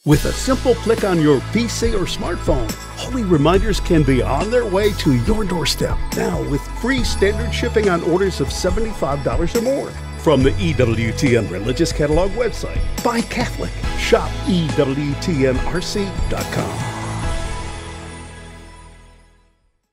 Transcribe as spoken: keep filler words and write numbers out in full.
With a simple click on your P C or smartphone, holy reminders can be on their way to your doorstep now with free standard shipping on orders of seventy-five dollars or more. From the E W T N Religious Catalogue website, buy Catholic, shop E W T N R C dot com.